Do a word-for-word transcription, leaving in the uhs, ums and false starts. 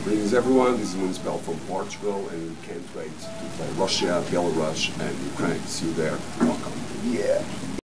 Greetings everyone, this is Moonspell from Portugal, and we can't wait to play Russia, Belarus and Ukraine. See you there. Welcome. Yeah.